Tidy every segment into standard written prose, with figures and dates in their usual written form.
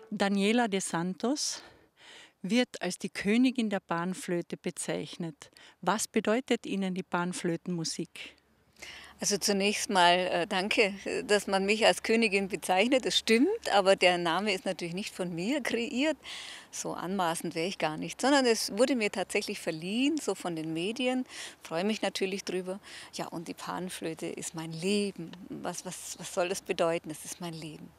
Daniela de Santos wird als die Königin der Panflöte bezeichnet. Was bedeutet Ihnen die Panflötenmusik? Also zunächst mal danke, dass man mich als Königin bezeichnet. Das stimmt, aber der Name ist natürlich nicht von mir kreiert. So anmaßend wäre ich gar nicht, sondern es wurde mir tatsächlich verliehen, so von den Medien. Freue mich natürlich drüber. Ja, und die Panflöte ist mein Leben. Was soll das bedeuten? Es ist mein Leben.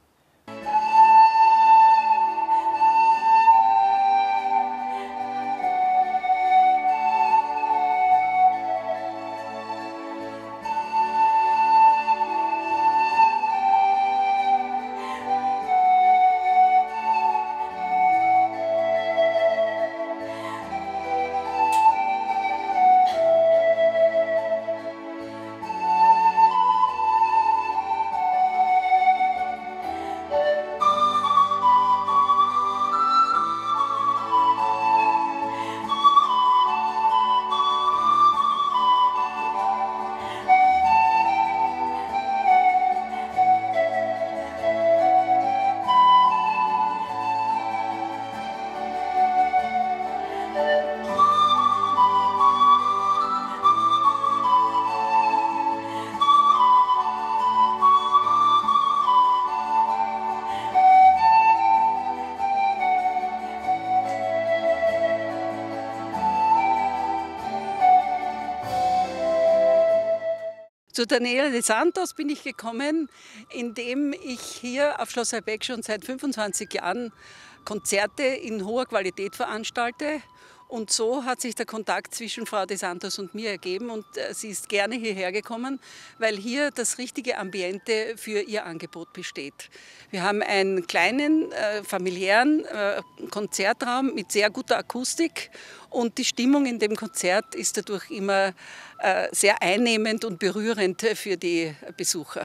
Zu Daniela de Santos bin ich gekommen, indem ich hier auf Schloss Ahlbeck schon seit 25 Jahren Konzerte in hoher Qualität veranstalte. Und so hat sich der Kontakt zwischen Frau de Santos und mir ergeben und sie ist gerne hierher gekommen, weil hier das richtige Ambiente für ihr Angebot besteht. Wir haben einen kleinen, familiären Konzertraum mit sehr guter Akustik und die Stimmung in dem Konzert ist dadurch immer sehr einnehmend und berührend für die Besucher.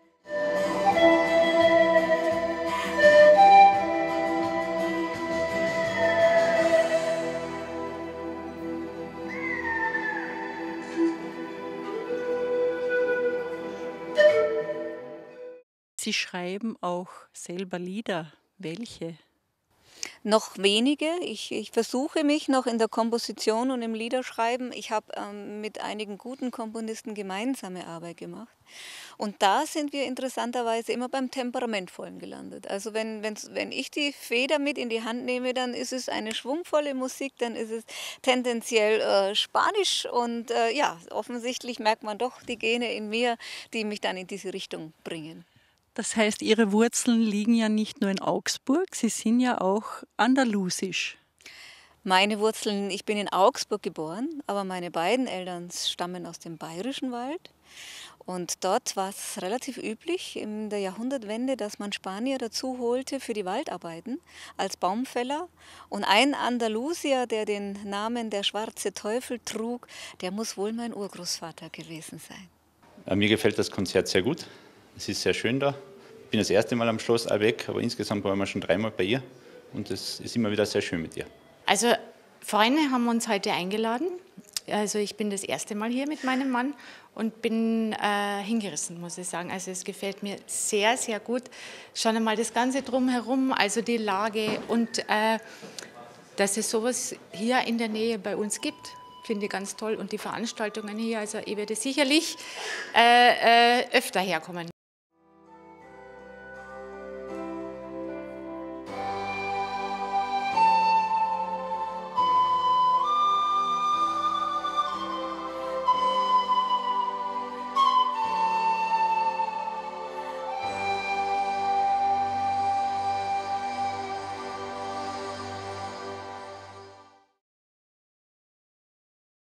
Sie schreiben auch selber Lieder. Welche? Noch wenige. Ich versuche mich noch in der Komposition und im Liederschreiben. Ich habe mit einigen guten Komponisten gemeinsame Arbeit gemacht. Und da sind wir interessanterweise immer beim Temperamentvollen gelandet. Also wenn ich die Feder mit in die Hand nehme, dann ist es eine schwungvolle Musik, dann ist es tendenziell Spanisch und ja, offensichtlich merkt man doch die Gene in mir, die mich dann in diese Richtung bringen. Das heißt, Ihre Wurzeln liegen ja nicht nur in Augsburg, Sie sind ja auch andalusisch. Meine Wurzeln, ich bin in Augsburg geboren, aber meine beiden Eltern stammen aus dem Bayerischen Wald. Und dort war es relativ üblich in der Jahrhundertwende, dass man Spanier dazu holte für die Waldarbeiten als Baumfäller. Und ein Andalusier, der den Namen der Schwarze Teufel trug, der muss wohl mein Urgroßvater gewesen sein. Mir gefällt das Konzert sehr gut. Es ist sehr schön da. Ich bin das erste Mal am Schloss Ahlbeck, aber insgesamt waren wir schon 3-mal bei ihr. Und es ist immer wieder sehr schön mit ihr. Also Freunde haben uns heute eingeladen. Also ich bin das erste Mal hier mit meinem Mann und bin hingerissen, muss ich sagen. Also es gefällt mir sehr, sehr gut. Schon einmal das Ganze drumherum, also die Lage und dass es sowas hier in der Nähe bei uns gibt, finde ich ganz toll. Und die Veranstaltungen hier, also ich werde sicherlich öfter herkommen.